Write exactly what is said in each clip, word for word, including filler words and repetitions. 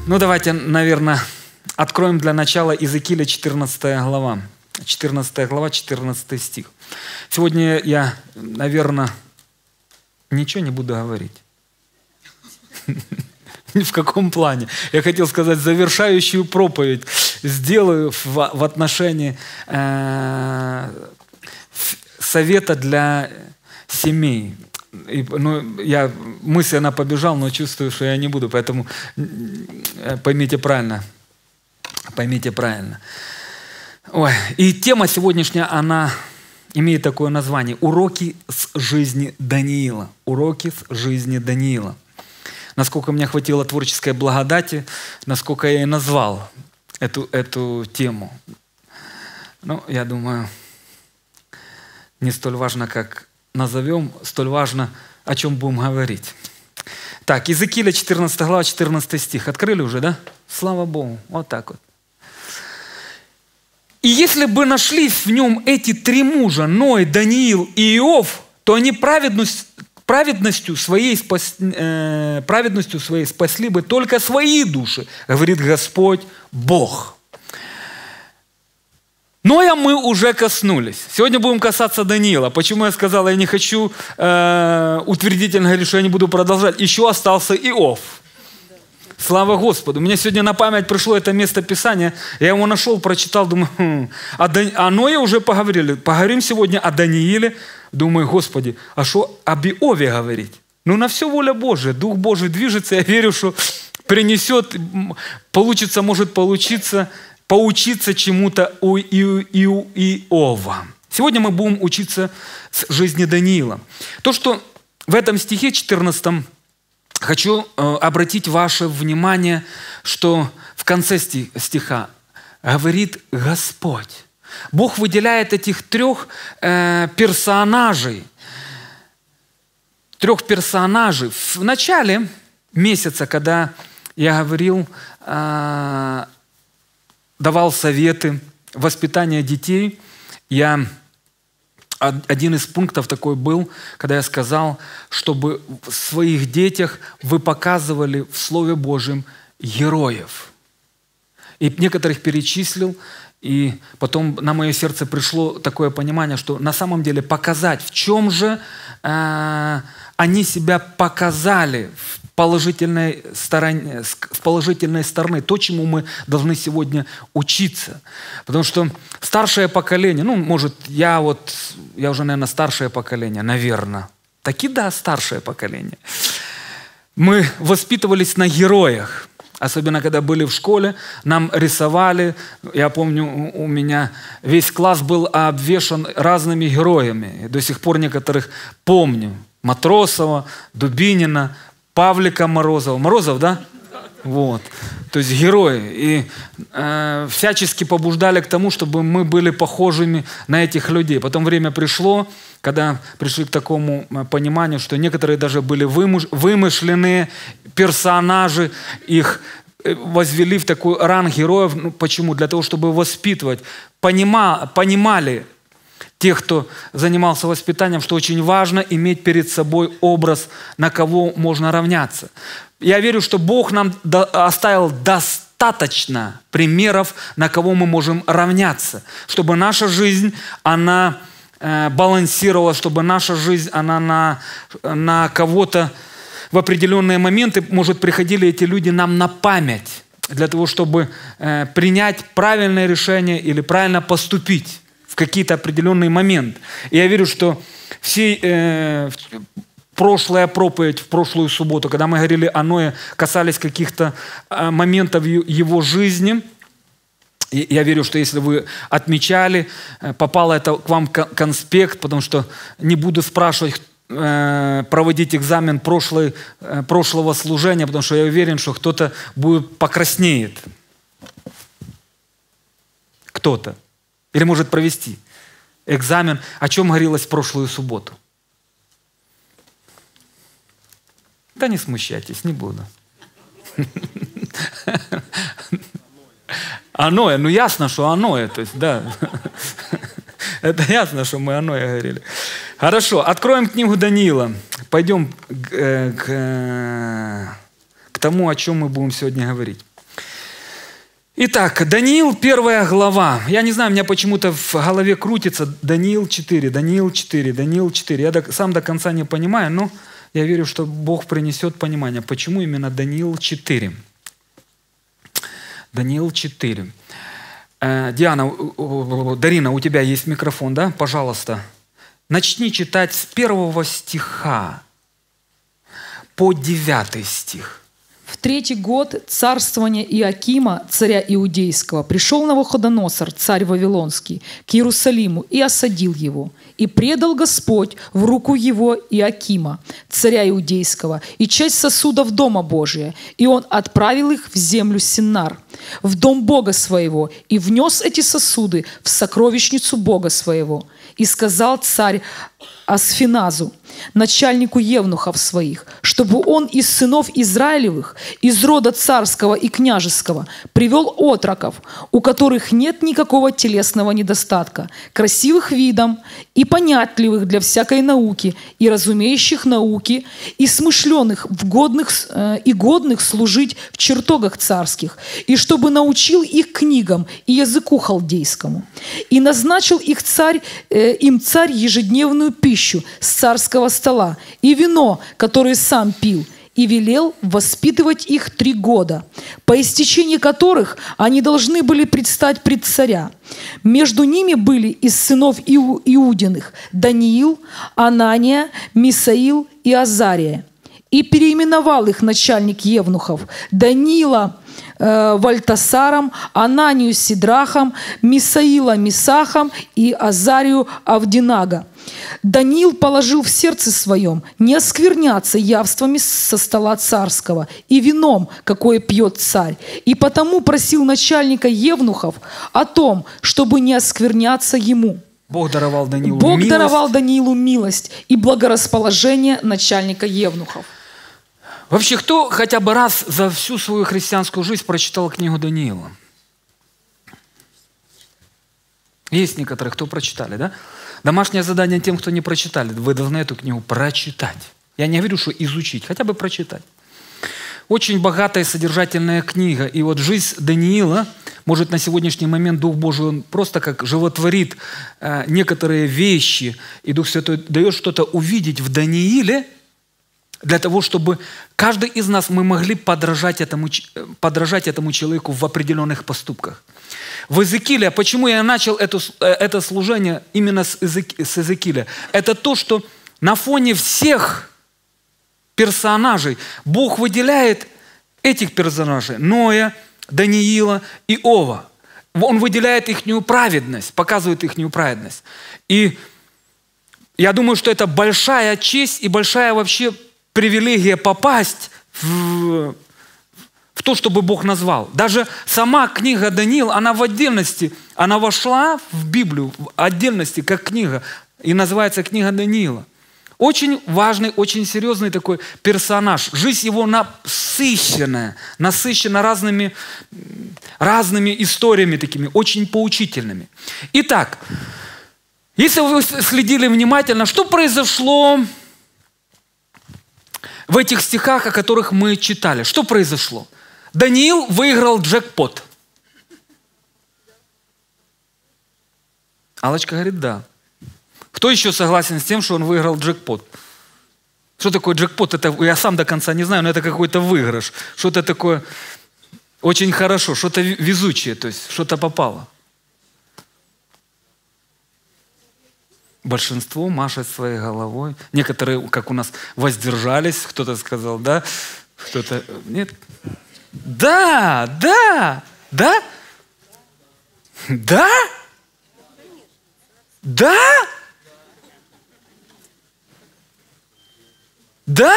Ну, давайте, наверное, откроем для начала Иезекииля четырнадцатая глава. четырнадцатая глава, четырнадцатый стих. Сегодня я, наверное, ничего не буду говорить. Ни в каком плане. Я хотел сказать, завершающую проповедь сделаю в, в отношении э, совета для семей. И, ну, я мысленно побежал, но чувствую, что я не буду, поэтому поймите правильно. Поймите правильно. Ой. И тема сегодняшняя, она имеет такое название: «Уроки с жизни Даниила». Уроки с жизни Даниила. Насколько мне хватило творческой благодати, насколько я и назвал эту, эту тему. Ну, я думаю, не столь важно, как назовем, столь важно, о чем будем говорить. Так, Иезекииля четырнадцатая глава, четырнадцатый стих. Открыли уже, да? Слава Богу. Вот так вот. «И если бы нашлись в нем эти три мужа, Ной, Даниил и Иов, то они праведность, праведностью, своей спас, э, праведностью своей спасли бы только свои души, говорит Господь Бог». Ноя мы уже коснулись. Сегодня будем касаться Даниила. Почему я сказал, я не хочу э, утвердительно говорить, что я не буду продолжать. Еще остался Иов. Слава Господу. Мне сегодня на память пришло это место Писания. Я его нашел, прочитал, думаю, хм. о, Дан... о Ное уже поговорили. Поговорим сегодня о Данииле. Думаю, Господи, а что об Иове говорить? Ну, на все воля Божия. Дух Божий движется. Я верю, что принесет, получится, может получиться, поучиться чему-то у Иова. Сегодня мы будем учиться с жизни Даниила. То, что в этом стихе четырнадцатом хочу э, обратить ваше внимание, что в конце стиха говорит Господь. Бог выделяет этих трех э, персонажей. Трех персонажей. В начале месяца, когда я говорил, э, давал советы воспитания детей, я... Один из пунктов такой был, когда я сказал, чтобы в своих детях вы показывали в Слове Божьем героев. И некоторых перечислил, и потом на мое сердце пришло такое понимание, что на самом деле показать, в чем же э, они себя показали в положительной стороне, с положительной стороны, то, чему мы должны сегодня учиться. Потому что старшее поколение, ну, может, я вот, я уже, наверное, старшее поколение, наверное. Таки да, старшее поколение. Мы воспитывались на героях. Особенно, когда были в школе, нам рисовали. Я помню, у меня весь класс был обвешан разными героями. И до сих пор некоторых помню. Матросова, Дубинина, Павлика Морозова. Морозов, да? Вот. То есть герои. И э, всячески побуждали к тому, чтобы мы были похожими на этих людей. Потом время пришло, когда пришли к такому пониманию, что некоторые даже были вымыш- вымышленные персонажи, их возвели в такой ранг героев. Ну, почему? Для того, чтобы воспитывать. Понима, понимали те, кто занимался воспитанием, что очень важно иметь перед собой образ, на кого можно равняться. Я верю, что Бог нам оставил достаточно примеров, на кого мы можем равняться, чтобы наша жизнь, она э, балансировала, чтобы наша жизнь, она на, на кого-то в определенные моменты, может, приходили эти люди нам на память, для того, чтобы э, принять правильное решение или правильно поступить в какие-то определенные моменты. И я верю, что все... Э, прошлая проповедь в прошлую субботу, когда мы говорили о Ное, касались каких-то э, моментов его жизни. И я верю, что если вы отмечали, э, попало это к вам конспект, потому что не буду спрашивать, э, проводить экзамен прошлой, э, прошлого служения, потому что я уверен, что кто-то будет покраснеет. Кто-то. Или может провести экзамен, о чем говорилось в прошлую субботу. Да не смущайтесь, не буду. Оно, ну ясно, что оно, то есть, да. Это ясно, что мы оно говорили. Хорошо, откроем книгу Даниила. Пойдем к, к, к тому, о чем мы будем сегодня говорить. Итак, Даниил, первая глава. Я не знаю, у меня почему-то в голове крутится Даниил четыре, Даниил четыре, Даниил четыре. Я до, сам до конца не понимаю, но я верю, что Бог принесет понимание. Почему именно Даниил четыре? Даниил четыре. Э, Диана, Дарина, у тебя есть микрофон, да? Пожалуйста. Начни читать с первого стиха по девятый стих. В третий год царствования Иоакима, царя Иудейского, пришел Навуходоносор, царь Вавилонский, к Иерусалиму и осадил его. И предал Господь в руку его Иоакима, царя Иудейского, и часть сосудов Дома Божия. И он отправил их в землю Синар, в дом Бога своего, и внес эти сосуды в сокровищницу Бога своего. И сказал царь Асфиназу, начальнику евнухов своих, чтобы он из сынов Израилевых, из рода царского и княжеского, привел отроков, у которых нет никакого телесного недостатка, красивых видом и понятливых для всякой науки, и разумеющих науки, и смышленых в годных, э, и годных служить в чертогах царских, и чтобы научил их книгам и языку халдейскому. И назначил их царь, э, им царь ежедневную пищу с царского стола и вино, которое сам пил, и велел воспитывать их три года, по истечении которых они должны были предстать пред царя. Между ними были из сынов Иу- Иудиных Даниил, Анания, Мисаил и Азария. И переименовал их начальник евнухов Даниила э, Вальтасаром, Ананию Сидрахом, Мисаила Мисахом и Азарию Авдинага. Даниил положил в сердце своем не оскверняться явствами со стола царского и вином, какое пьет царь, и потому просил начальника евнухов о том, чтобы не оскверняться ему. Бог даровал Даниилу Бог милость. даровал Даниилу милость и благорасположение начальника евнухов. Вообще, кто хотя бы раз за всю свою христианскую жизнь прочитал книгу Даниила? Есть некоторые, кто прочитали, да? Домашнее задание тем, кто не прочитали. Вы должны эту книгу прочитать. Я не говорю, что изучить, хотя бы прочитать. Очень богатая, содержательная книга. И вот жизнь Даниила, может, на сегодняшний момент Дух Божий, он просто как животворит э, некоторые вещи, и Дух Святой дает что-то увидеть в Данииле, для того, чтобы каждый из нас, мы могли подражать этому, подражать этому человеку в определенных поступках. В Иезекииле, почему я начал это, это служение именно с, Иезек, с Иезекииля? Это то, что на фоне всех персонажей Бог выделяет этих персонажей. Ноя, Даниила, Иова. Он выделяет ихнюю праведность, показывает ихнюю праведность. И я думаю, что это большая честь и большая вообще привилегия попасть в, в то, чтобы Бог назвал. Даже сама книга Даниил, она в отдельности, она вошла в Библию в отдельности, как книга, и называется книга Даниила. Очень важный, очень серьезный такой персонаж. Жизнь его насыщенная, насыщена разными, разными историями такими, очень поучительными. Итак, если вы следили внимательно, что произошло в этих стихах, о которых мы читали? Что произошло? Даниил выиграл джекпот. Аллочка говорит, да. Кто еще согласен с тем, что он выиграл джекпот? Что такое джекпот? Это, я сам до конца не знаю, но это какой-то выигрыш. Что-то такое очень хорошо, что-то везучее, то есть что-то попало. Большинство машет своей головой. Некоторые, как у нас, воздержались. Кто-то сказал, да, кто-то нет. Да, да, да, да, да, да.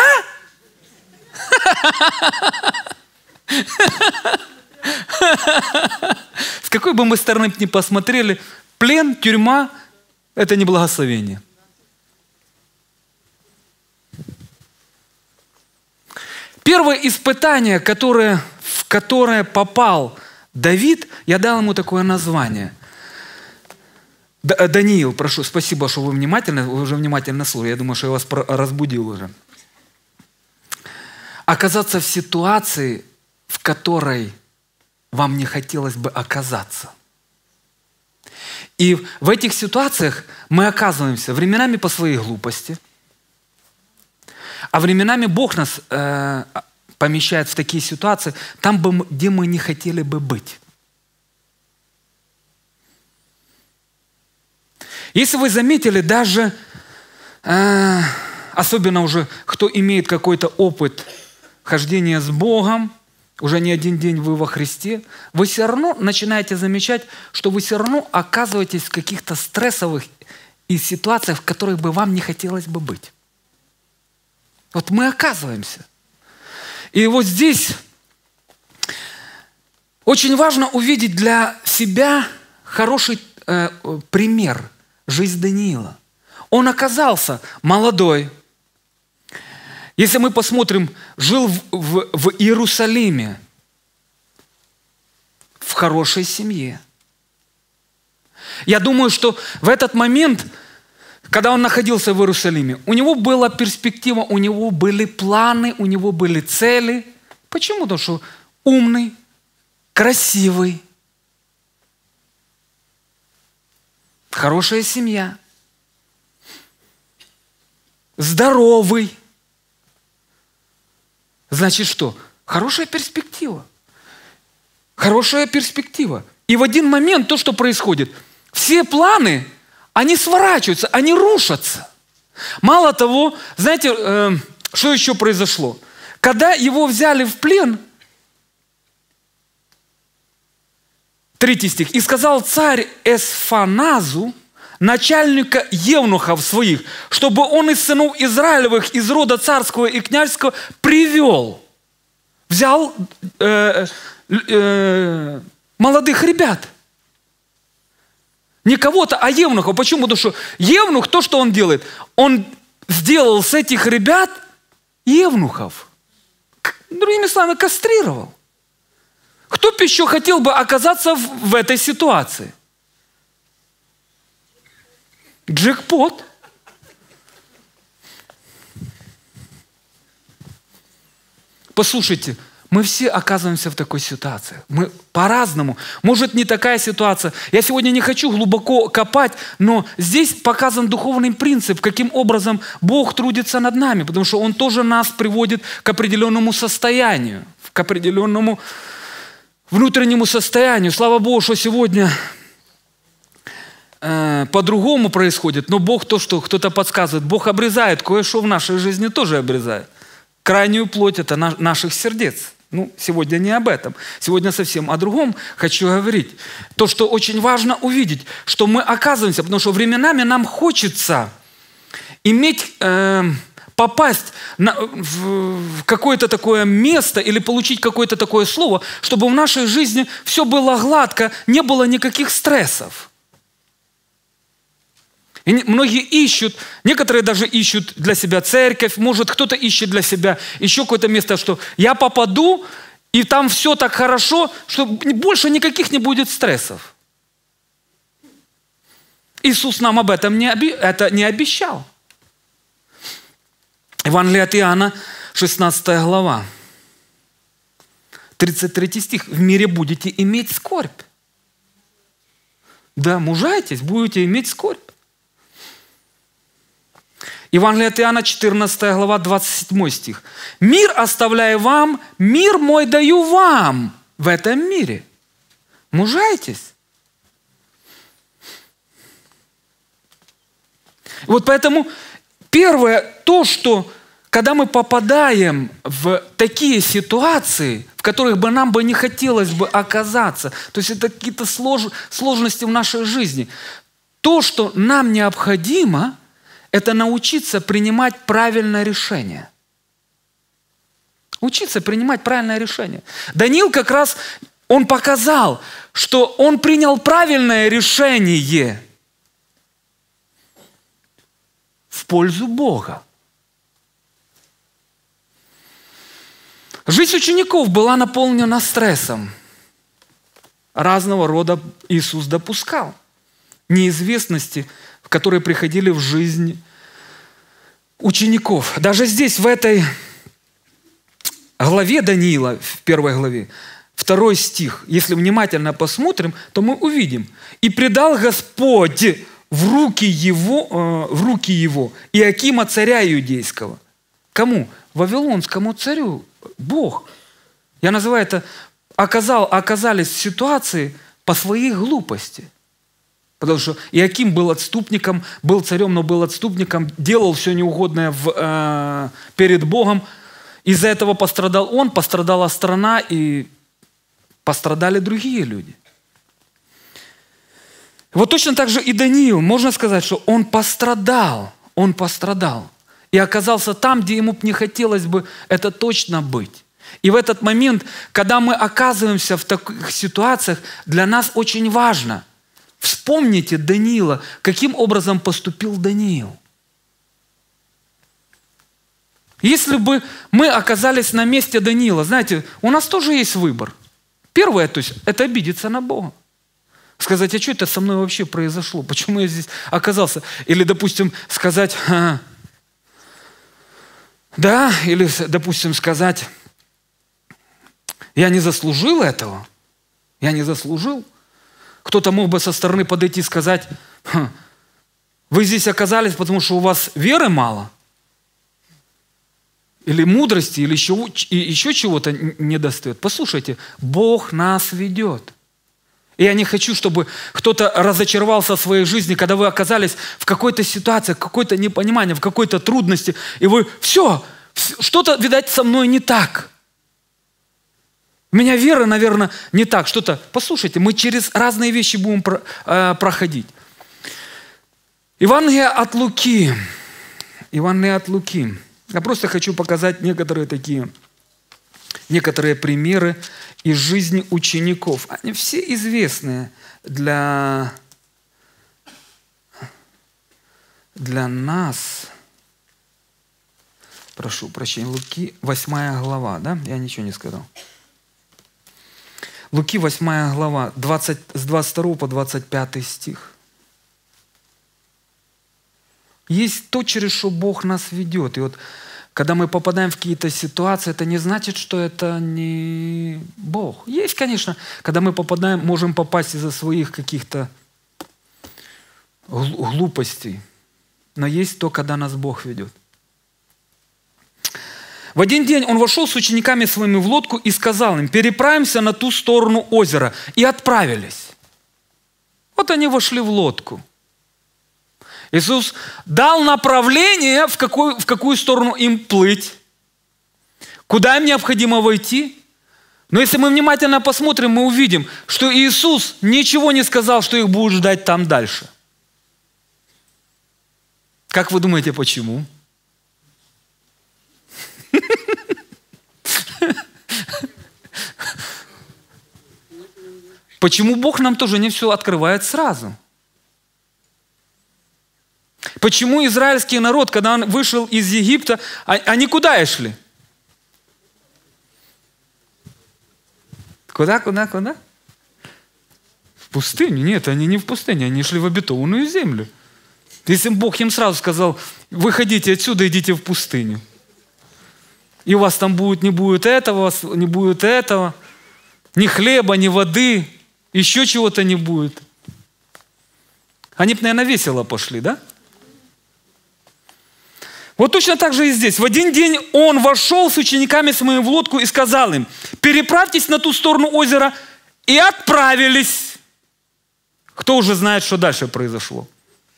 С какой бы мы стороны ни посмотрели, плен, тюрьма – это не благословение. Первое испытание, которое, в которое попал Давид, я дал ему такое название. Даниил, прошу, спасибо, что вы внимательны, вы уже внимательно слушали. Я думаю, что я вас разбудил уже. Оказаться в ситуации, в которой вам не хотелось бы оказаться. И в этих ситуациях мы оказываемся временами по своей глупости, а временами Бог нас э, помещает в такие ситуации, там, где мы не хотели бы быть. Если вы заметили, даже, э, особенно уже, кто имеет какой-то опыт хождения с Богом, уже не один день вы во Христе, вы все равно начинаете замечать, что вы все равно оказываетесь в каких-то стрессовых и ситуациях, в которых бы вам не хотелось бы быть. Вот мы оказываемся. И вот здесь очень важно увидеть для себя хороший э, пример, жизнь Даниила. Он оказался молодой. Если мы посмотрим, жил в, в, в Иерусалиме, в хорошей семье. Я думаю, что в этот момент, когда он находился в Иерусалиме, у него была перспектива, у него были планы, у него были цели. Почему? Потому что умный, красивый, хорошая семья, здоровый. Значит что? Хорошая перспектива. Хорошая перспектива. И в один момент то, что происходит, все планы, они сворачиваются, они рушатся. Мало того, знаете, э, что еще произошло? Когда его взяли в плен, третий стих, «И сказал царь Эсфаназу, начальника евнухов своих, чтобы он из сынов Израилевых, из рода царского и княжеского привел». Взял э, э, молодых ребят. Не кого-то, а евнуха. Почему? Потому что евнух, то, что он делает, он сделал с этих ребят евнухов. Другими словами, кастрировал. Кто бы еще хотел бы оказаться в, в этой ситуации? Джекпот. Послушайте, мы все оказываемся в такой ситуации. Мы по-разному. Может, не такая ситуация. Я сегодня не хочу глубоко копать, но здесь показан духовный принцип, каким образом Бог трудится над нами, потому что Он тоже нас приводит к определенному состоянию, к определенному внутреннему состоянию. Слава Богу, что сегодня э, по-другому происходит, но Бог то, что кто-то подсказывает, Бог обрезает, кое-что в нашей жизни тоже обрезает. Крайнюю плоть – это на, наших сердец. Ну, сегодня не об этом. Сегодня совсем о другом хочу говорить. То, что очень важно увидеть, что мы оказываемся, потому что временами нам хочется иметь, э, попасть на, в, в какое-то такое место или получить какое-то такое слово, чтобы в нашей жизни все было гладко, не было никаких стрессов. И многие ищут, некоторые даже ищут для себя церковь, может, кто-то ищет для себя еще какое-то место, что я попаду, и там все так хорошо, что больше никаких не будет стрессов. Иисус нам об этом не, оби- это не обещал. Евангелие от Иоанна, шестнадцатая глава, тридцать третий стих. «В мире будете иметь скорбь». Да, мужайтесь, будете иметь скорбь. Евангелие от Иоанна, четырнадцатая глава, двадцать седьмой стих. «Мир оставляю вам, мир мой даю вам в этом мире». Мужайтесь. Вот поэтому первое, то, что когда мы попадаем в такие ситуации, в которых бы нам бы не хотелось бы оказаться, то есть это какие-то слож, сложности в нашей жизни, то, что нам необходимо, это научиться принимать правильное решение. Учиться принимать правильное решение. Даниил как раз, он показал, что он принял правильное решение в пользу Бога. Жизнь учеников была наполнена стрессом. Разного рода Иисус допускал. Неизвестности, которые приходили в жизнь учеников. Даже здесь, в этой главе Даниила, в первой главе, второй стих, если внимательно посмотрим, то мы увидим. «И предал Господь в руки его, э, в руки его Иоакима, царя иудейского». Кому? Вавилонскому царю. Бог. Я называю это, оказал, оказались в ситуации по своей глупости. Потому что Иоаким был отступником, был царем, но был отступником, делал все неугодное в, э, перед Богом. Из-за этого пострадал он, пострадала страна и пострадали другие люди. Вот точно так же и Даниил, можно сказать, что он пострадал, он пострадал. И оказался там, где ему не хотелось бы это точно быть. И в этот момент, когда мы оказываемся в таких ситуациях, для нас очень важно. Вспомните Даниила, каким образом поступил Даниил. Если бы мы оказались на месте Даниила, знаете, у нас тоже есть выбор. Первое, то есть, это обидеться на Бога. Сказать, а что это со мной вообще произошло? Почему я здесь оказался? Или, допустим, сказать, а, да, или, допустим, сказать, я не заслужил этого, я не заслужил. Кто-то мог бы со стороны подойти и сказать, вы здесь оказались, потому что у вас веры мало, или мудрости, или еще, еще чего-то не достает. Послушайте, Бог нас ведет. И я не хочу, чтобы кто-то разочаровался в своей жизни, когда вы оказались в какой-то ситуации, в какой-то непонимании, в какой-то трудности, и вы, все, что-то, видать, со мной не так. У меня вера, наверное, не так, что-то. Послушайте, мы через разные вещи будем про, э, проходить. Евангелие от Луки. Евангелие от Луки. Я просто хочу показать некоторые такие, некоторые примеры из жизни учеников. Они все известные для, для нас. Прошу прощения, Луки, восьмая глава, да? Я ничего не сказал. Луки, восьмая глава, двадцать, с двадцать второго по двадцать пятый стих. Есть то, через что Бог нас ведет. И вот, когда мы попадаем в какие-то ситуации, это не значит, что это не Бог. Есть, конечно, когда мы попадаем, можем попасть из-за своих каких-то глупостей. Но есть то, когда нас Бог ведет. В один день он вошел с учениками своими в лодку и сказал им, переправимся на ту сторону озера. И отправились. Вот они вошли в лодку. Иисус дал направление, в какую, в какую сторону им плыть, куда им необходимо войти. Но если мы внимательно посмотрим, мы увидим, что Иисус ничего не сказал, что их будет ждать там дальше. Как вы думаете, почему? Почему Бог нам тоже не все открывает сразу? Почему израильский народ, когда он вышел из Египта, они куда шли? Куда, куда, куда? В пустыню? Нет, они не в пустыне, они шли в обетованную землю. Если Бог им сразу сказал, выходите отсюда, идите в пустыню. И у вас там будет, не будет этого, не будет этого, ни хлеба, ни воды, еще чего-то не будет. Они бы, наверное, весело пошли, да? Вот точно так же и здесь. В один день он вошел с учениками своими в лодку и сказал им, переправьтесь на ту сторону озера, и отправились. Кто уже знает, что дальше произошло?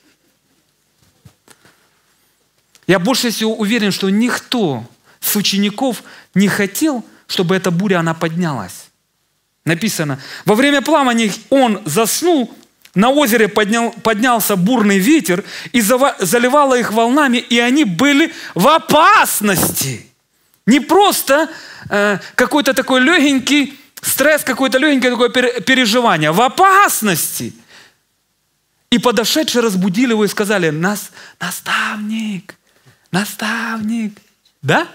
Я больше всего уверен, что никто с учеников не хотел, чтобы эта буря, она поднялась. Написано, во время плавания он заснул, на озере поднял, поднялся бурный ветер и заливало их волнами, и они были в опасности. Не просто э, какой-то такой легенький стресс, какое-то легенькое такое переживание. В опасности. И подошедшие разбудили его и сказали, Нас, наставник, наставник. Да?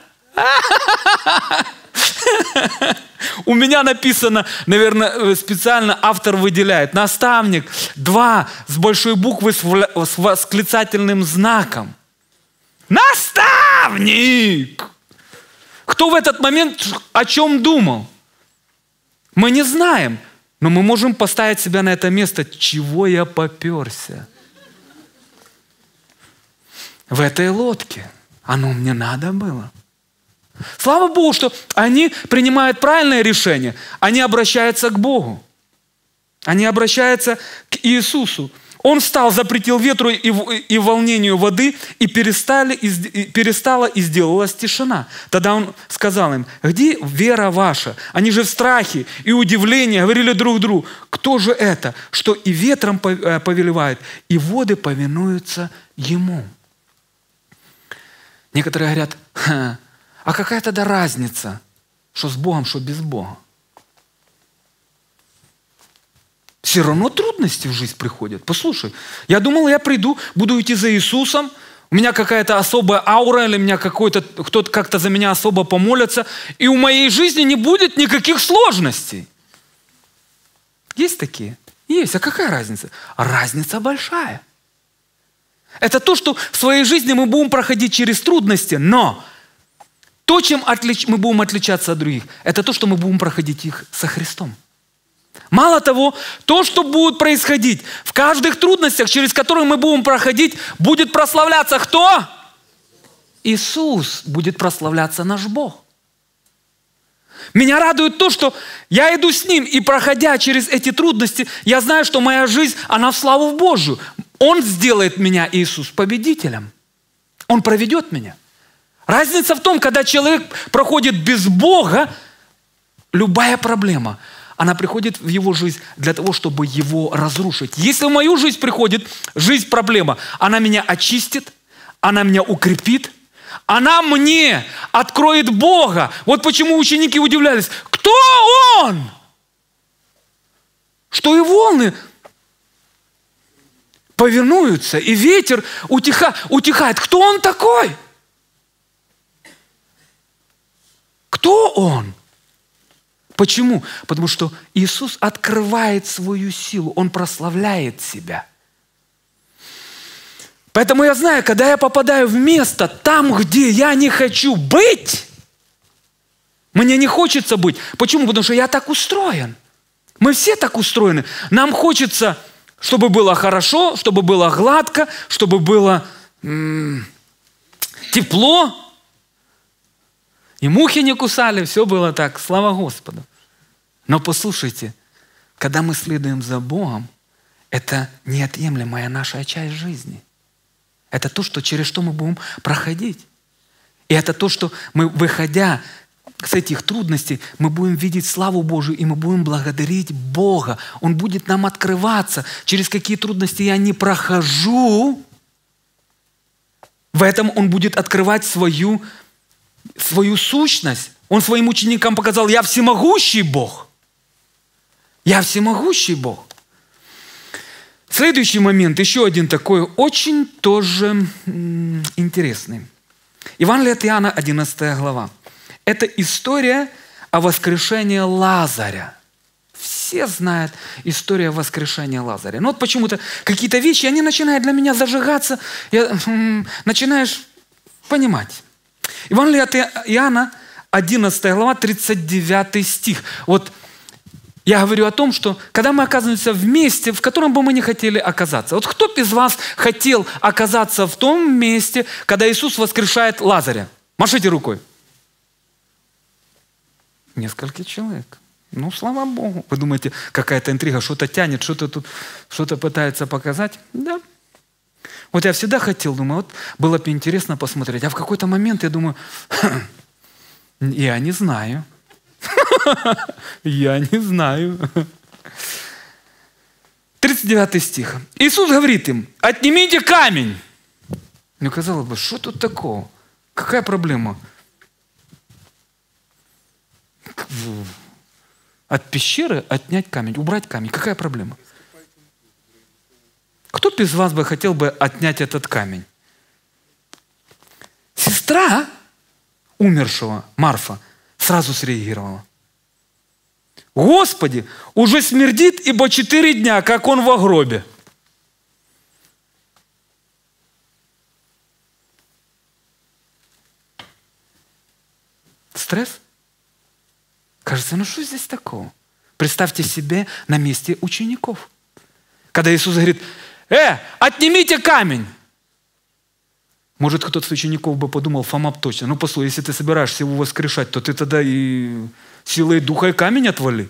У меня написано, наверное, специально автор выделяет. Наставник, два, с большой буквы, с восклицательным знаком. Наставник! Кто в этот момент о чем думал? Мы не знаем, но мы можем поставить себя на это место, чего я поперся. В этой лодке оно мне надо было. Слава Богу, что они принимают правильное решение. Они обращаются к Богу. Они обращаются к Иисусу. Он встал, запретил ветру и, и волнению воды, и, перестали, и перестала, и сделалась тишина. Тогда он сказал им: где вера ваша? Они же в страхе и удивлении говорили друг другу: кто же это, что и ветром повелевает, и воды повинуются ему? Некоторые говорят: а какая тогда разница, что с Богом, что без Бога? Все равно трудности в жизнь приходят. Послушай, я думал, я приду, буду идти за Иисусом, у меня какая-то особая аура, или меня какой-то, кто-то как-то за меня особо помолится, и у моей жизни не будет никаких сложностей. Есть такие? Есть. А какая разница? Разница большая. Это то, что в своей жизни мы будем проходить через трудности, но то, чем отлич... мы будем отличаться от других, это то, что мы будем проходить их со Христом. Мало того, то, что будет происходить в каждых трудностях, через которые мы будем проходить, будет прославляться кто? Иисус. Будет прославляться наш Бог. Меня радует то, что я иду с Ним, и проходя через эти трудности, я знаю, что моя жизнь, она в славу Божию. Он сделает меня, Иисус, победителем. Он проведет меня. Разница в том, когда человек проходит без Бога, любая проблема, она приходит в его жизнь для того, чтобы его разрушить. Если в мою жизнь приходит жизнь проблема, она меня очистит, она меня укрепит, она мне откроет Бога. Вот почему ученики удивлялись: кто Он? Что и волны повинуются, и ветер утиха, утихает. Кто Он такой? Кто Он? Почему? Потому что Иисус открывает свою силу, Он прославляет себя. Поэтому я знаю, когда я попадаю в место, там, где я не хочу быть, мне не хочется быть. Почему? Потому что я так устроен. Мы все так устроены. Нам хочется, чтобы было хорошо, чтобы было гладко, чтобы было м- тепло. И мухи не кусали, все было так, слава Господу. Но послушайте, когда мы следуем за Богом, это неотъемлемая наша часть жизни. Это то, что, через что мы будем проходить. И это то, что мы, выходя с этих трудностей, мы будем видеть славу Божию, и мы будем благодарить Бога. Он будет нам открываться. Через какие трудности я не прохожу, в этом Он будет открывать свою свою сущность. Он своим ученикам показал: я всемогущий Бог. Я всемогущий Бог. Следующий момент, еще один такой, очень тоже м- интересный. Евангелие от Иоанна, одиннадцатая глава. Это история о воскрешении Лазаря. Все знают историю воскрешения Лазаря. Но вот почему-то какие-то вещи, они начинают для меня зажигаться. Я, м- начинаешь понимать. Евангелие от Иоанна, одиннадцатая глава, тридцать девятый стих. Вот я говорю о том, что когда мы оказываемся в месте, в котором бы мы не хотели оказаться. Вот кто из вас хотел оказаться в том месте, когда Иисус воскрешает Лазаря? Машите рукой. Несколько человек. Ну, слава Богу. Вы думаете, какая-то интрига, что-то тянет, что-то тут, что-то пытается показать? Да. Вот я всегда хотел, думаю, вот было бы интересно посмотреть. А в какой-то момент я думаю, я не знаю. Я не знаю. тридцать девятый стих. Иисус говорит им: отнимите камень. Мне казалось бы, что тут такого? Какая проблема? От пещеры отнять камень, убрать камень. Какая проблема? Кто из вас бы хотел бы отнять этот камень? Сестра умершего, Марфа, сразу среагировала. Господи, уже смердит, ибо четыре дня, как он во гробе. Стресс? Кажется, ну что здесь такого? Представьте себе на месте учеников. Когда Иисус говорит: «Э, отнимите камень!» Может, кто-то из учеников бы подумал: Фома, точно, ну послушай, если ты собираешься его воскрешать, то ты тогда и силой духа и камень отвали.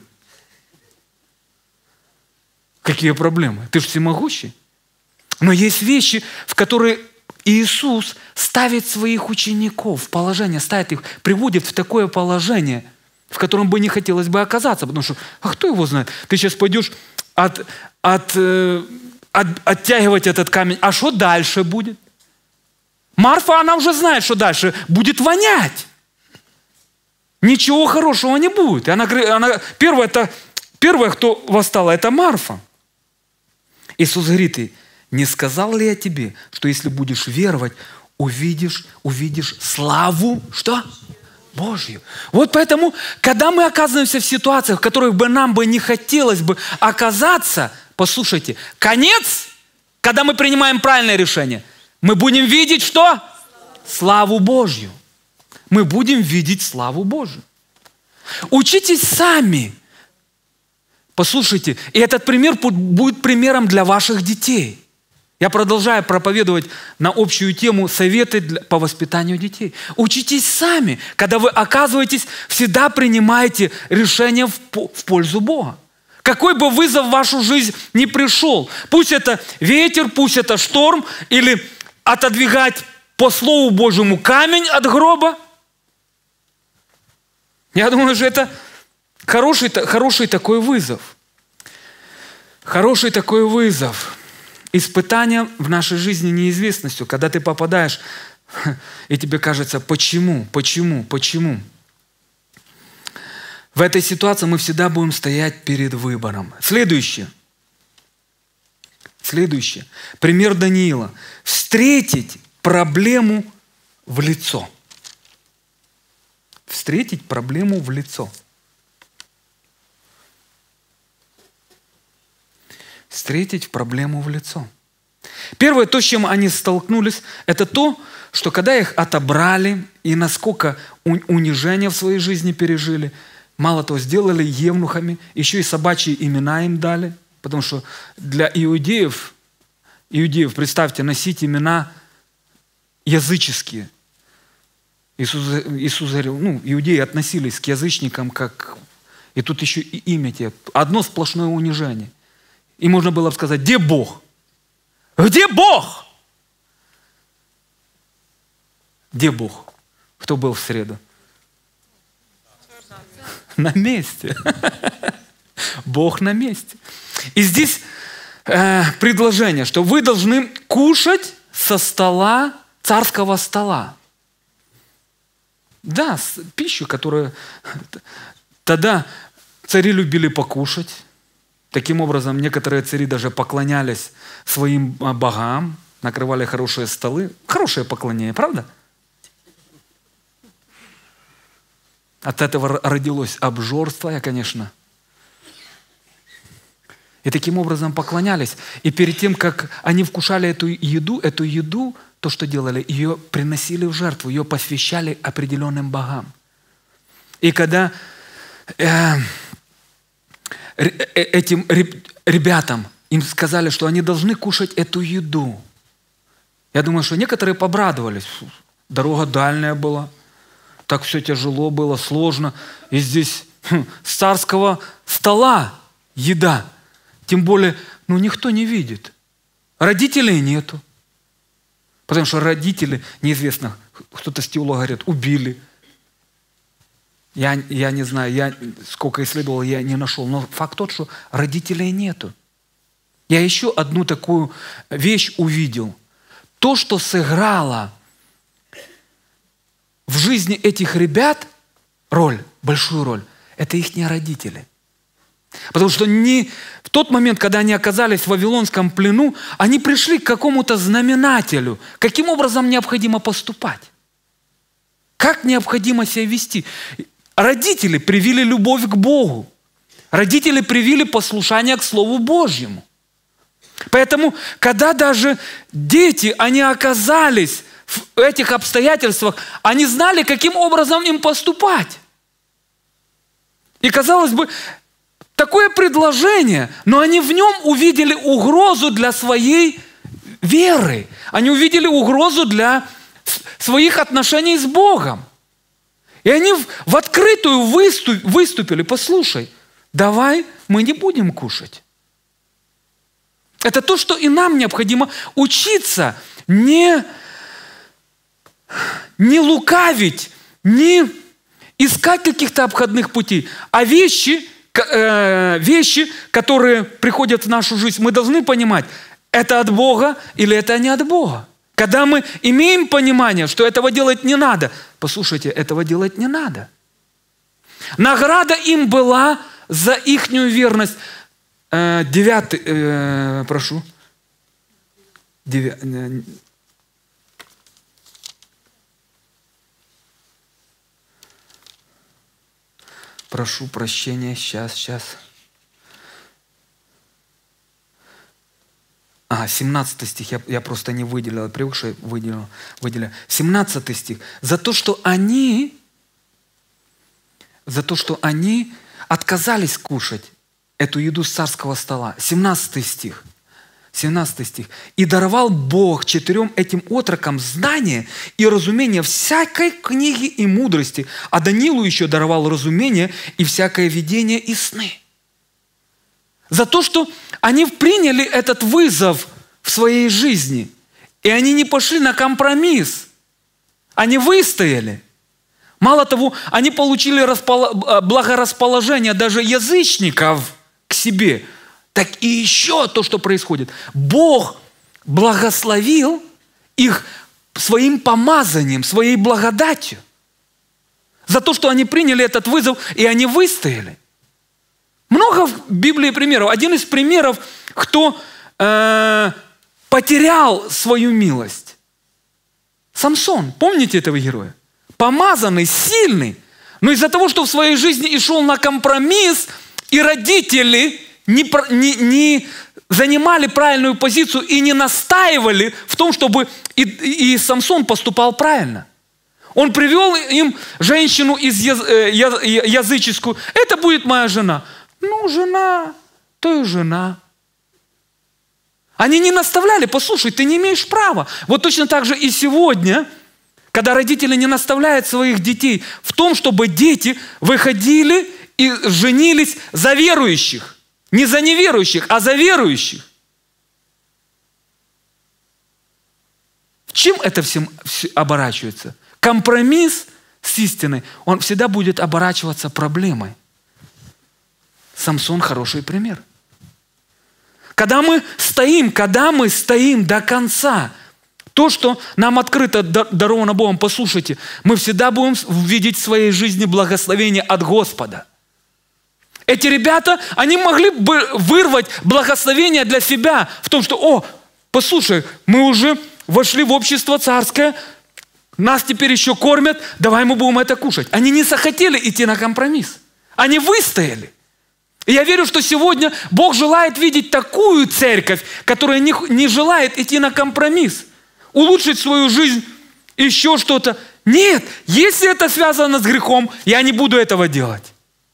Какие проблемы? Ты же всемогущий. Но есть вещи, в которые Иисус ставит своих учеников в положение, ставит их, приводит в такое положение, в котором бы не хотелось бы оказаться. Потому что, а кто его знает? Ты сейчас пойдешь от, от, э, от, оттягивать этот камень, а что дальше будет? Марфа, она уже знает, что дальше будет вонять. Ничего хорошего не будет. И она, она, первая, это, первая, кто восстала, это Марфа. Иисус говорит ей: не сказал ли я тебе, что если будешь веровать, увидишь, увидишь славу, что? Божью. Вот поэтому, когда мы оказываемся в ситуациях, в которых бы нам бы не хотелось бы оказаться, послушайте, конец, когда мы принимаем правильное решение, мы будем видеть что? Славу Божью. Мы будем видеть славу Божью. Учитесь сами. Послушайте, и этот пример будет примером для ваших детей. Я продолжаю проповедовать на общую тему советы для, по воспитанию детей. Учитесь сами. Когда вы оказываетесь, всегда принимаете решение в, в пользу Бога. Какой бы вызов в вашу жизнь ни пришел, пусть это ветер, пусть это шторм, или отодвигать по Слову Божьему камень от гроба, я думаю, что это хороший, хороший такой вызов. Хороший такой вызов. Испытание в нашей жизни неизвестностью, когда ты попадаешь, и тебе кажется, почему, почему, почему. В этой ситуации мы всегда будем стоять перед выбором. Следующее. Следующее. Пример Даниила. Встретить проблему в лицо. Встретить проблему в лицо. Встретить проблему в лицо. Первое, то, с чем они столкнулись, это то, что когда их отобрали и насколько унижения в своей жизни пережили, мало того, сделали евнухами, еще и собачьи имена им дали, потому что для иудеев, иудеев, представьте, носить имена языческие. Иисус, Иисус говорил, ну, иудеи относились к язычникам как... И тут еще и имя тебе. Одно сплошное унижение. И можно было бы сказать: где Бог? Где Бог? Где Бог? Кто был в среду? На месте. Бог на месте. И здесь э, предложение, что вы должны кушать со стола, царского стола. Да, пищу, которую тогда цари любили покушать. Таким образом, некоторые цари даже поклонялись своим богам, накрывали хорошие столы. Хорошее поклонение, правда? От этого родилось обжорство, я, конечно. И таким образом поклонялись. И перед тем, как они вкушали эту еду, эту еду, то, что делали, ее приносили в жертву, ее посвящали определенным богам. И когда э, этим ребятам им сказали, что они должны кушать эту еду, я думаю, что некоторые побрадовались. Дорога дальняя была, так все тяжело было, сложно. И здесь хм, с царского стола еда. Тем более, ну, никто не видит. Родителей нету. Потому что родители, неизвестно, кто-то с теологов говорит, убили. Я, я не знаю, я сколько исследовал, я не нашел. Но факт тот, что родителей нету. Я еще одну такую вещь увидел. То, что сыграло в жизни этих ребят роль, большую роль, это их родители. Потому что не, в тот момент, когда они оказались в вавилонском плену, они пришли к какому-то знаменателю. Каким образом необходимо поступать? Как необходимо себя вести? Родители привили любовь к Богу. Родители привили послушание к Слову Божьему. Поэтому, когда даже дети, они оказались в этих обстоятельствах, они знали, каким образом им поступать. И казалось бы, такое предложение, но они в нем увидели угрозу для своей веры. Они увидели угрозу для своих отношений с Богом. И они в, в открытую выступ, выступили. Послушай, давай мы не будем кушать. Это то, что и нам необходимо учиться не, не лукавить, не искать каких-то обходных путей, а вещи, э, вещи, которые приходят в нашу жизнь, мы должны понимать, это от Бога или это не от Бога. Когда мы имеем понимание, что этого делать не надо, послушайте, этого делать не надо. Награда им была за ихнюю верность. Э, девятый, э, прошу. Девя, э, прошу прощения, сейчас, сейчас. А, семнадцатый стих, я, я просто не выделил, привык, что выделил, выделил. семнадцатый стих. За то, что они, за то, что они отказались кушать эту еду с царского стола. семнадцатый стих. семнадцатый стих. «И даровал Бог четырем этим отрокам знание и разумение всякой книги и мудрости, а Данилу еще даровал разумение и всякое видение и сны». За то, что они приняли этот вызов в своей жизни, и они не пошли на компромисс, они выстояли. Мало того, они получили благорасположение даже язычников к себе. Так и еще то, что происходит. Бог благословил их своим помазанием, своей благодатью. За то, что они приняли этот вызов, и они выстояли. Много в Библии примеров. Один из примеров, кто э, потерял свою милость. Самсон. Помните этого героя? Помазанный, сильный. Но из-за того, что в своей жизни и шел на компромисс, и родители не, не, не занимали правильную позицию и не настаивали в том, чтобы и, и Самсон поступал правильно. Он привел им женщину из языческую. Это будет моя жена. Ну, жена, то и жена. Они не наставляли, послушай, ты не имеешь права. Вот точно так же и сегодня, когда родители не наставляют своих детей в том, чтобы дети выходили и женились за верующих. Не за неверующих, а за верующих. Чем это всем оборачивается? Компромисс с истиной, он всегда будет оборачиваться проблемой. Самсон хороший пример. Когда мы стоим, когда мы стоим до конца, то, что нам открыто, даровано Богом, послушайте, мы всегда будем видеть в своей жизни благословение от Господа. Эти ребята, они могли бы вырвать благословение для себя в том, что, о, послушай, мы уже вошли в общество царское, нас теперь еще кормят, давай мы будем это кушать. Они не захотели идти на компромисс. Они выстояли. И я верю, что сегодня Бог желает видеть такую церковь, которая не, не желает идти на компромисс, улучшить свою жизнь, еще что-то. Нет, если это связано с грехом, я не буду этого делать.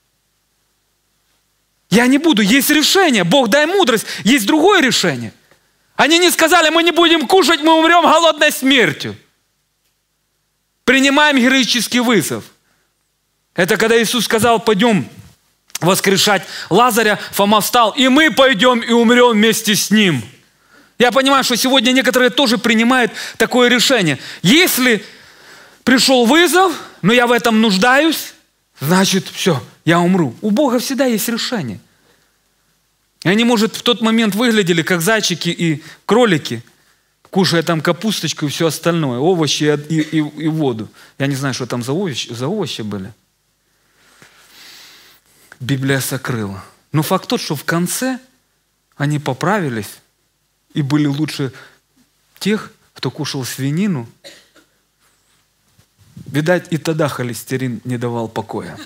Я не буду. Есть решение. Бог, дай мудрость. Есть другое решение. Они не сказали, мы не будем кушать, мы умрем голодной смертью. Принимаем героический вызов. Это когда Иисус сказал, пойдем воскрешать Лазаря, Фома встал, и мы пойдем и умрем вместе с ним. Я понимаю, что сегодня некоторые тоже принимают такое решение. Если пришел вызов, но я в этом нуждаюсь, значит, все, я умру. У Бога всегда есть решение. И они, может, в тот момент выглядели как зайчики и кролики, кушая там капусточку и все остальное, овощи и, и, и воду. Я не знаю, что там за овощи, за овощи были. Библия сокрыла. Но факт тот, что в конце они поправились и были лучше тех, кто кушал свинину. Видать, и тогда холестерин не давал покоя.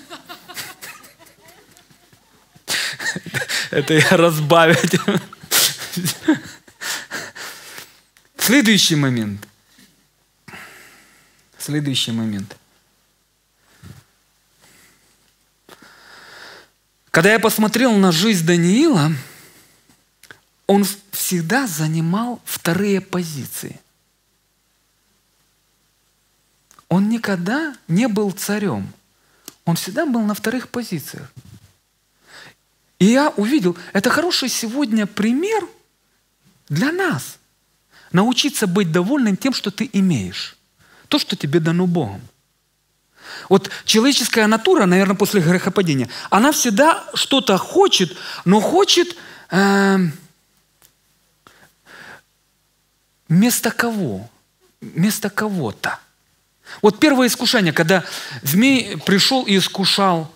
Это я разбавить. Следующий момент. Следующий момент. Когда я посмотрел на жизнь Даниила, он всегда занимал вторые позиции. Он никогда не был царем. Он всегда был на вторых позициях. И я увидел, это хороший сегодня пример для нас. Научиться быть довольным тем, что ты имеешь. То, что тебе дано Богом. Вот человеческая натура, наверное, после грехопадения, она всегда что-то хочет, но хочет э, вместо кого? Вместо кого-то. Вот первое искушение, когда змей пришел и искушал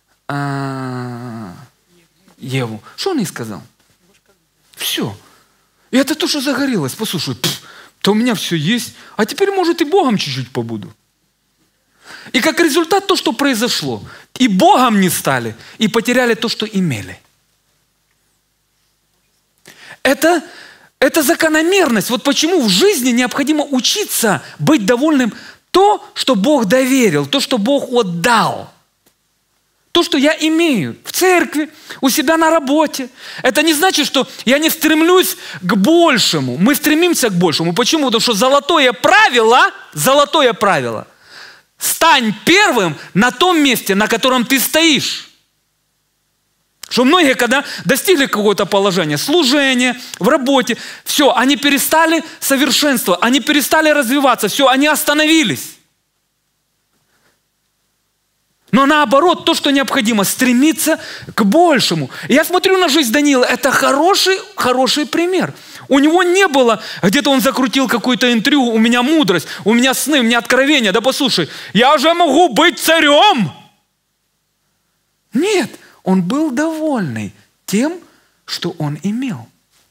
э, Еву. Что он ей сказал? Все. И это то, что загорелось. Послушай, пф, то у меня все есть, а теперь, может, и Богом чуть-чуть побуду. И как результат то, что произошло. И Богом не стали, и потеряли то, что имели. Это, это закономерность. Вот почему в жизни необходимо учиться быть довольным то, что Бог доверил, то, что Бог отдал. То, что я имею в церкви, у себя на работе. Это не значит, что я не стремлюсь к большему. Мы стремимся к большему. Почему? Потому что золотое правило, золотое правило, стань первым на том месте, на котором ты стоишь. Что многие, когда достигли какого-то положения, служения, в работе, все, они перестали совершенствовать, они перестали развиваться, все, они остановились. Но наоборот, то, что необходимо, стремиться к большему. И я смотрю на жизнь Даниила, это хороший, хороший пример. У него не было, где-то он закрутил какую-то интригу, у меня мудрость, у меня сны, у меня откровения. Да послушай, я же могу быть царем. Нет, он был довольный тем, что он имел.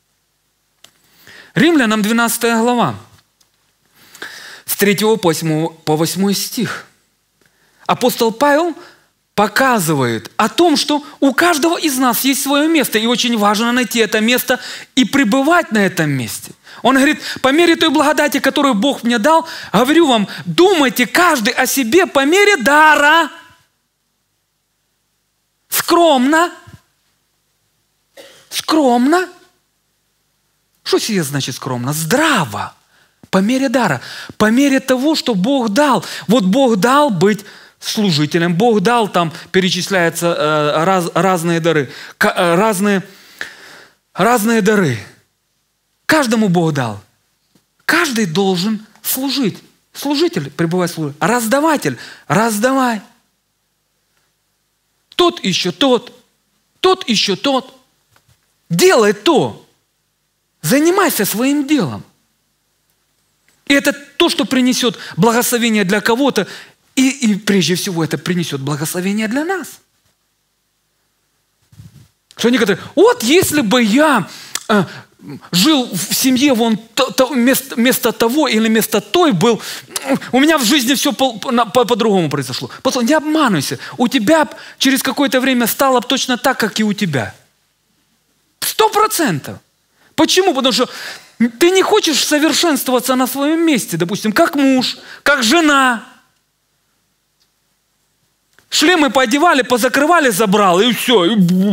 Римлянам двенадцатая глава, с третьего по восьмой стих. Апостол Павел показывает о том, что у каждого из нас есть свое место, и очень важно найти это место и пребывать на этом месте. Он говорит, по мере той благодати, которую Бог мне дал, говорю вам, думайте каждый о себе по мере дара. Скромно. Скромно. Что сие значит скромно? Здраво. По мере дара. По мере того, что Бог дал. Вот Бог дал быть служителем. Бог дал, там перечисляются э, раз, разные дары. К, э, разные, разные дары. Каждому Бог дал. Каждый должен служить. Служитель пребывает в служении. Раздаватель раздавай. Тот еще тот. Тот еще тот. Делай то. Занимайся своим делом. И это то, что принесет благословение для кого-то. И, и прежде всего это принесет благословение для нас. Что некоторые, вот если бы я э, жил в семье вон то, то, вместо, вместо того или вместо той был, у меня в жизни все по, по, по-другому произошло. Послушай, не обманывайся, у тебя через какое-то время стало точно так, как и у тебя. Сто процентов. Почему? Потому что ты не хочешь совершенствоваться на своем месте, допустим, как муж, как жена. Шлемы поодевали, позакрывали, забрал, и все.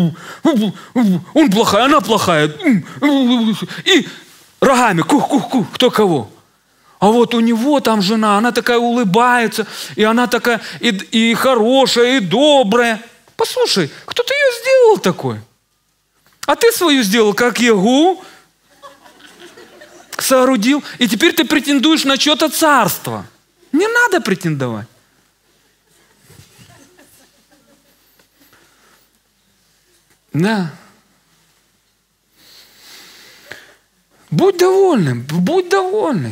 Он плохая, она плохая. И рогами, кух-кух-кух, кто кого. А вот у него там жена, она такая улыбается, и она такая и, и хорошая, и добрая. Послушай, кто-то ее сделал такой. А ты свою сделал, как Егу, соорудил, и теперь ты претендуешь на чье-то царство. Не надо претендовать. Да. Будь довольным, будь довольный.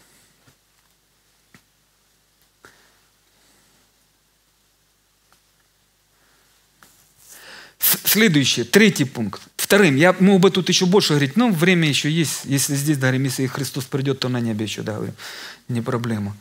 Следующий, третий пункт. Вторым, я мог бы тут еще больше говорить, но время еще есть. Если здесь, да, если Христос придет, то на небе еще, да, не проблема.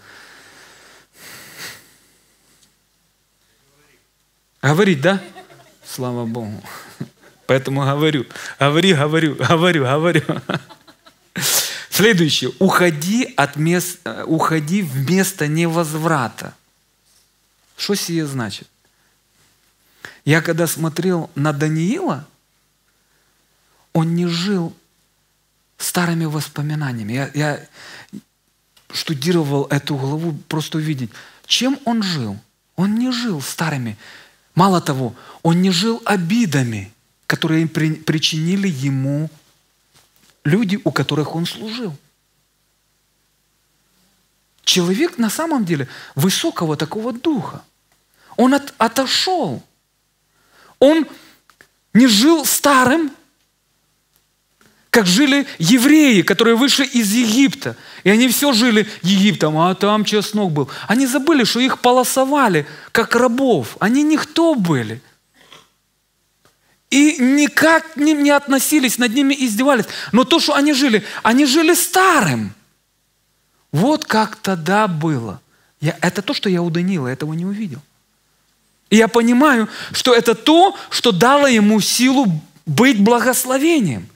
Говорить, да? Слава Богу. Поэтому говорю, говори, говорю, говорю, говорю. Следующее. Уходи, от мест, уходи в место невозврата. Что сие значит? Я когда смотрел на Даниила, он не жил старыми воспоминаниями. Я, я штудировал эту главу, просто увидеть, чем он жил. Он не жил старыми. Мало того, он не жил обидами, которые при, причинили ему люди, у которых он служил. Человек на самом деле высокого такого духа. Он от, отошел. Он не жил старым, как жили евреи, которые вышли из Египта. И они все жили Египтом, а там чеснок был. Они забыли, что их полосовали, как рабов. Они никто были. И никак к ним не относились, над ними издевались. Но то, что они жили, они жили старым. Вот как тогда было. Я, это то, что я у Даниила, я этого не увидел. И я понимаю, что это то, что дало ему силу быть благословением.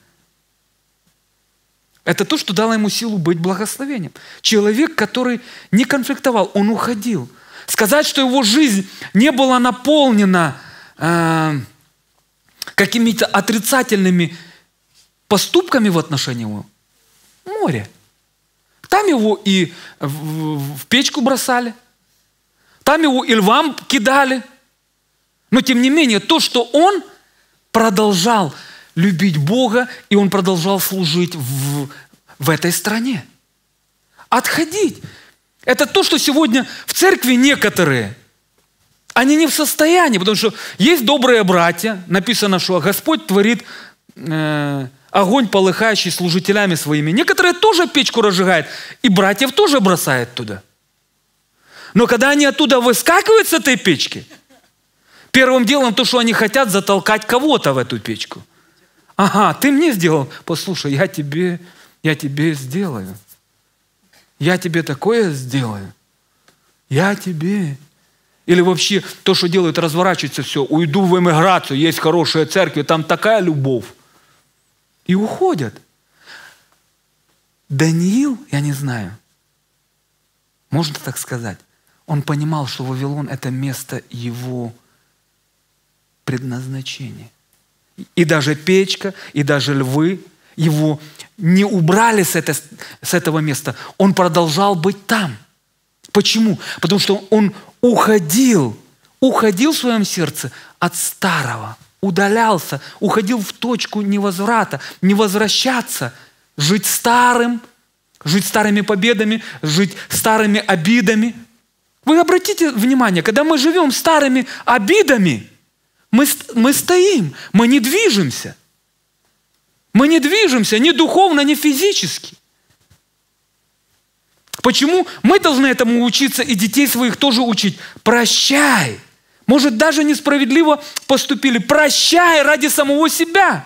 Это то, что дало ему силу быть благословением. Человек, который не конфликтовал, он уходил. Сказать, что его жизнь не была наполнена э, какими-то отрицательными поступками в отношении его, море. Там его и в, в печку бросали, там его и львам кидали. Но тем не менее, то, что он продолжал любить Бога, и он продолжал служить в, в этой стране. Отходить. Это то, что сегодня в церкви некоторые, они не в состоянии, потому что есть добрые братья, написано, что Господь творит э, огонь, полыхающий служителями своими. Некоторые тоже печку разжигают, и братьев тоже бросают туда. Но когда они оттуда выскакивают с этой печки, первым делом то, что они хотят затолкать кого-то в эту печку. Ага, ты мне сделал, послушай, я тебе, я тебе сделаю. Я тебе такое сделаю. Я тебе. Или вообще то, что делают, разворачивается все. Уйду в эмиграцию, есть хорошая церковь, там такая любовь. И уходят. Даниил, я не знаю, можно так сказать, он понимал, что Вавилон – это место его предназначения. И даже печка, и даже львы его не убрали с, это, с этого места. Он продолжал быть там. Почему? Потому что он уходил, уходил в своем сердце от старого, удалялся, уходил в точку невозврата, не возвращаться, жить старым, жить старыми победами, жить старыми обидами. Вы обратите внимание, когда мы живем старыми обидами, Мы, мы стоим, мы не движемся. Мы не движемся ни духовно, ни физически. Почему мы должны этому учиться и детей своих тоже учить? Прощай. Может, даже несправедливо поступили. Прощай ради самого себя.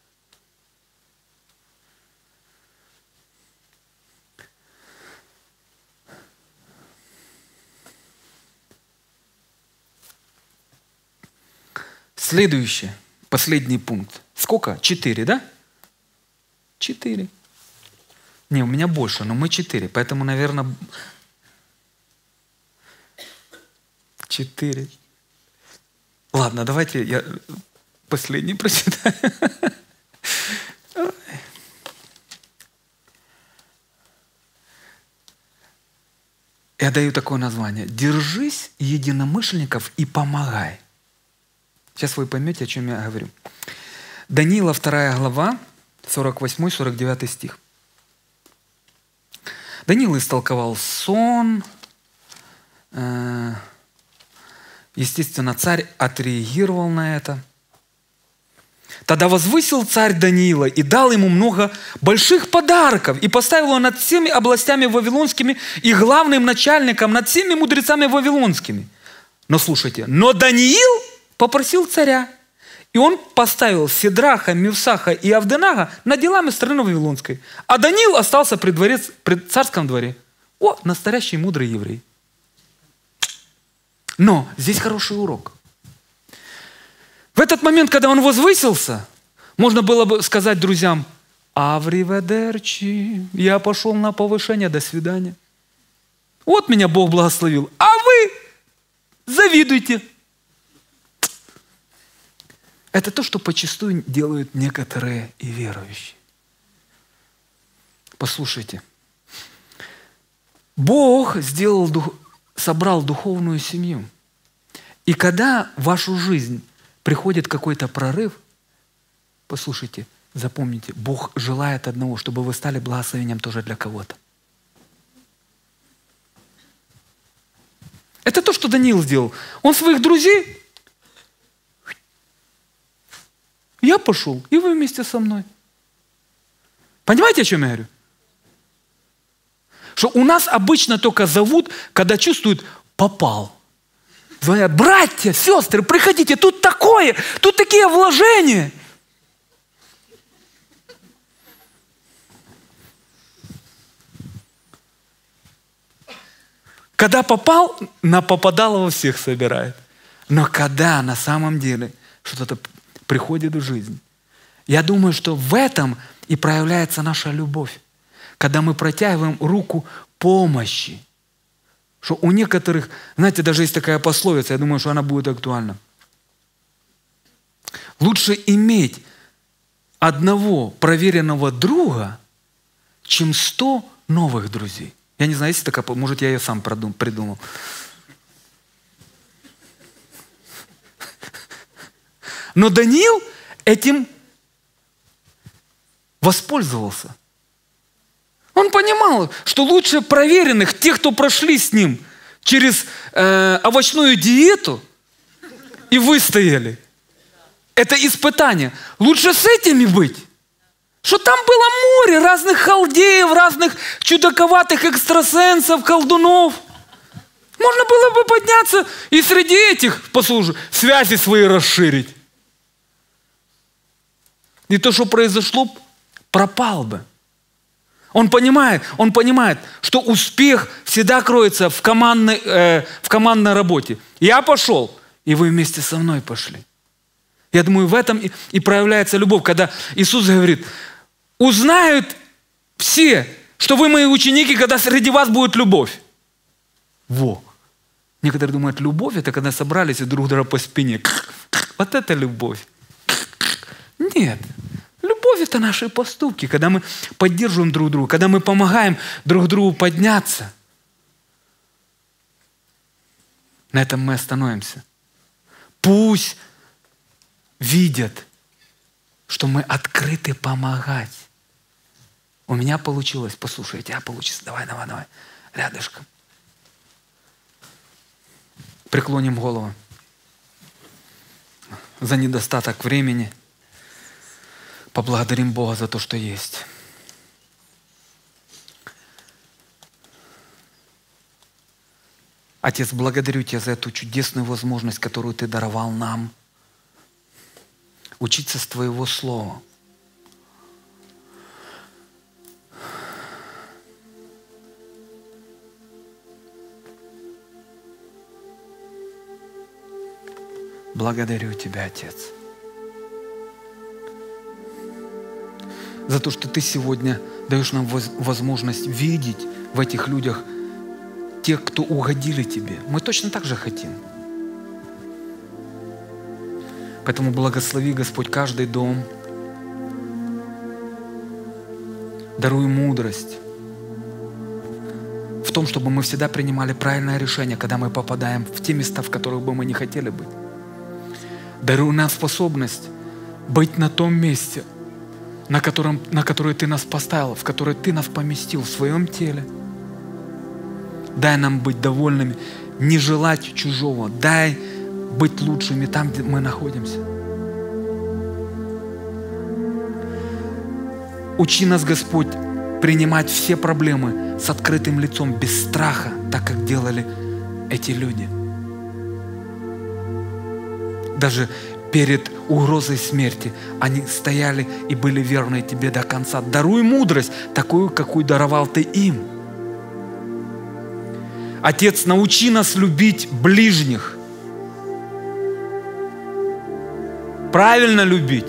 Следующий, последний пункт. Сколько? Четыре, да? Четыре. Не, у меня больше, но мы четыре. Поэтому, наверное, четыре. Ладно, давайте я последний прочитаю. Я даю такое название. «Держись единомышленников и помогай». Сейчас вы поймете, о чем я говорю. Даниила, вторая глава, сорок восьмой сорок девятый стих. Даниил истолковал сон. Естественно, царь отреагировал на это. Тогда возвысил царь Даниила и дал ему много больших подарков и поставил его над всеми областями вавилонскими и главным начальником над всеми мудрецами вавилонскими. Но слушайте, но Даниил попросил царя, и он поставил Сидраха, Мевсаха и Авденага над делами страны Вавилонской. А Даниил остался при, дворе, при царском дворе. О, настоящий мудрый еврей. Но здесь хороший урок. В этот момент, когда он возвысился, можно было бы сказать друзьям: «Авриведерчи, я пошел на повышение, до свидания. Вот меня Бог благословил, а вы завидуйте». Это то, что почастую делают некоторые и верующие. Послушайте. Бог сделал, собрал духовную семью. И когда в вашу жизнь приходит какой-то прорыв, послушайте, запомните, Бог желает одного, чтобы вы стали благословением тоже для кого-то. Это то, что Даниил сделал. Он своих друзей, я пошел, и вы вместе со мной. Понимаете, о чем я говорю? Что у нас обычно только зовут, когда чувствуют, попал. Звонят, братья, сестры, приходите, тут такое, тут такие вложения. Когда попал, на попадалово всех собирает. Но когда на самом деле что-то приходит в жизнь, я думаю, что в этом и проявляется наша любовь. Когда мы протягиваем руку помощи. Что у некоторых, знаете, даже есть такая пословица, я думаю, что она будет актуальна. Лучше иметь одного проверенного друга, чем сто новых друзей. Я не знаю, есть такая, может, я ее сам придумал. Но Даниил этим воспользовался. Он понимал, что лучше проверенных, тех, кто прошли с ним через э, овощную диету и выстояли. Это испытание. Лучше с этими быть. Что там было море разных халдеев, разных чудаковатых экстрасенсов, колдунов. Можно было бы подняться и среди этих, послушай, связи свои расширить. И то, что произошло, пропал бы. Он понимает, он понимает, что успех всегда кроется в командной, э, в командной работе. Я пошел, и вы вместе со мной пошли. Я думаю, в этом и, и проявляется любовь, когда Иисус говорит, узнают все, что вы мои ученики, когда среди вас будет любовь. Во. Некоторые думают, любовь это когда собрались и друг друга по спине. Вот это любовь. Нет. Любовь это наши поступки, когда мы поддерживаем друг друга, когда мы помогаем друг другу подняться. На этом мы остановимся. Пусть видят, что мы открыты помогать. У меня получилось, послушай, у тебя получится. Давай, давай, давай. Рядышком. Преклоним голову за недостаток времени. Поблагодарим Бога за то, что есть. Отец, благодарю Тебя за эту чудесную возможность, которую Ты даровал нам. Учиться с Твоего Слова. Благодарю Тебя, Отец, за то, что Ты сегодня даешь нам возможность видеть в этих людях тех, кто угодили Тебе. Мы точно так же хотим. Поэтому благослови, Господь, каждый дом. Даруй мудрость в том, чтобы мы всегда принимали правильное решение, когда мы попадаем в те места, в которых бы мы не хотели быть. Даруй нам способность быть на том месте, на котором, на которое Ты нас поставил, в которое Ты нас поместил в своем теле. Дай нам быть довольными, не желать чужого. Дай быть лучшими там, где мы находимся. Учи нас, Господь, принимать все проблемы с открытым лицом, без страха, так как делали эти люди. Даже перед угрозой смерти они стояли и были верны Тебе до конца. Даруй мудрость, такую, какую даровал Ты им. Отец, научи нас любить ближних. Правильно любить.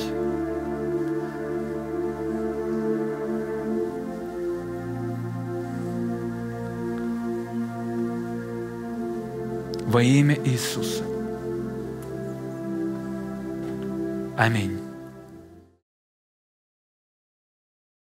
Во имя Иисуса. Аминь.